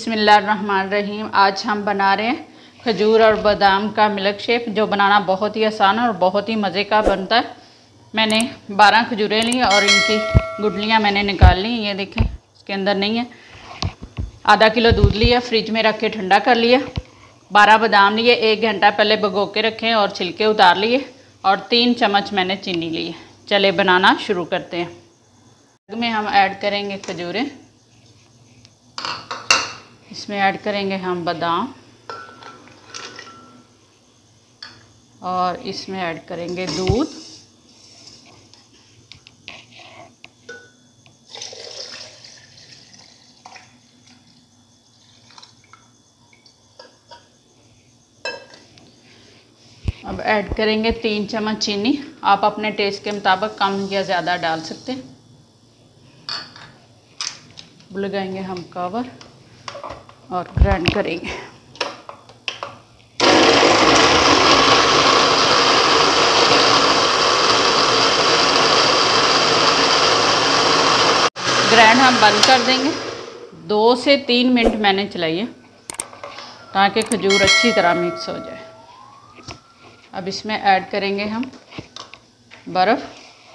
बिस्मिल्लाहिर्रहमानिर्रहीम। आज हम बना रहे हैं खजूर और बादाम का मिल्क शेक, जो बनाना बहुत ही आसान और बहुत ही मज़े का बनता है। मैंने 12 खजूरें ली और इनकी गुठलियाँ मैंने निकाल ली। ये देखें, इसके अंदर नहीं है। आधा किलो दूध लिया, फ्रिज में रख के ठंडा कर लिया। 12 बादाम लिए, 1 घंटा पहले भिगो के रखे और छिलके उतार लिए। और 3 चम्मच मैंने चीनी ली है। चले बनाना शुरू करते हैं। में हम ऐड करेंगे खजूरें, इसमें ऐड करेंगे हम बादाम और इसमें ऐड करेंगे दूध। अब ऐड करेंगे 3 चम्मच चीनी। आप अपने टेस्ट के मुताबिक कम या ज़्यादा डाल सकते हैं। लगाएंगे हम कवर और ग्राइंड करेंगे। ग्राइंड हम बंद कर देंगे। 2 से 3 मिनट मैंने चलाई है ताकि खजूर अच्छी तरह मिक्स हो जाए। अब इसमें ऐड करेंगे हम बर्फ़।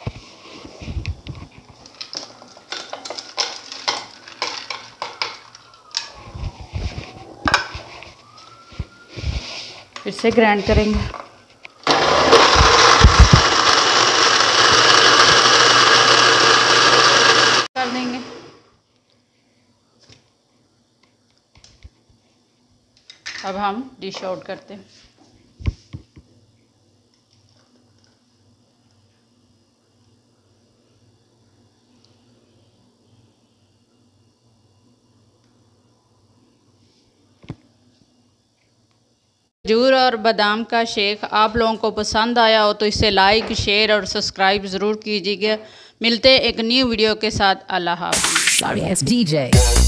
फिर से ग्राइंड करेंगे। कर देंगे। अब हम डिश आउट करते हैं। खजूर और बादाम का शेक आप लोगों को पसंद आया हो तो इसे लाइक, शेयर और सब्सक्राइब ज़रूर कीजिएगा। मिलते एक न्यू वीडियो के साथ। अल्लाह हाफ़िज़।